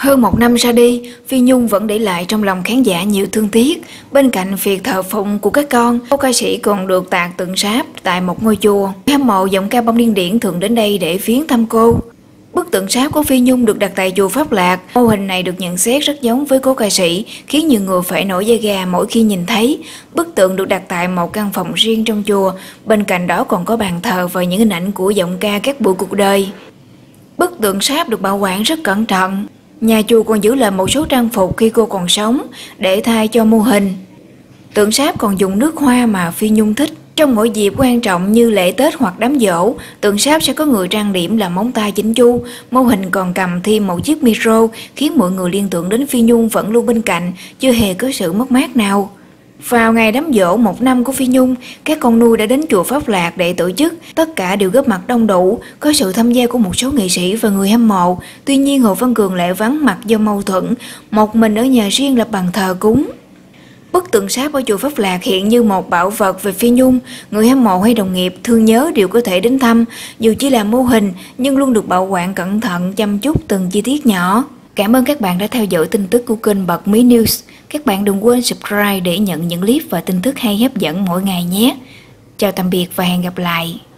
Hơn một năm ra đi, Phi Nhung vẫn để lại trong lòng khán giả nhiều thương tiếc. Bên cạnh việc thờ phụng của các con, cô ca sĩ còn được tạc tượng sáp tại một ngôi chùa. Người hâm mộ giọng ca bông điên điển thường đến đây để viếng thăm cô. Bức tượng sáp của Phi Nhung được đặt tại chùa Pháp Lạc. Mô hình này được nhận xét rất giống với cố ca sĩ, khiến nhiều người phải nổi da gà mỗi khi nhìn thấy. Bức tượng được đặt tại một căn phòng riêng trong chùa. Bên cạnh đó còn có bàn thờ và những hình ảnh của giọng ca các buổi cuộc đời. Bức tượng sáp được bảo quản rất cẩn thận. Nhà chùa còn giữ lại một số trang phục khi cô còn sống để thay cho mô hình. Tượng sáp còn dùng nước hoa mà Phi Nhung thích. Trong mỗi dịp quan trọng như lễ Tết hoặc đám giỗ, tượng sáp sẽ có người trang điểm làm móng tay chỉnh chu. Mô hình còn cầm thêm một chiếc micro khiến mọi người liên tưởng đến Phi Nhung vẫn luôn bên cạnh, chưa hề có sự mất mát nào. Vào ngày đám giỗ 1 năm của Phi Nhung, các con nuôi đã đến chùa Pháp Lạc để tổ chức. Tất cả đều góp mặt đông đủ, có sự tham gia của một số nghệ sĩ và người hâm mộ. Tuy nhiên Hồ Văn Cường lại vắng mặt do mâu thuẫn, một mình ở nhà riêng lập bàn thờ cúng. Bức tượng sáp ở chùa Pháp Lạc hiện như một bảo vật về Phi Nhung. Người hâm mộ hay đồng nghiệp thương nhớ đều có thể đến thăm, dù chỉ là mô hình nhưng luôn được bảo quản cẩn thận, chăm chút từng chi tiết nhỏ. Cảm ơn các bạn đã theo dõi tin tức của kênh Bật Mí News. Các bạn đừng quên subscribe để nhận những clip và tin tức hay hấp dẫn mỗi ngày nhé. Chào tạm biệt và hẹn gặp lại.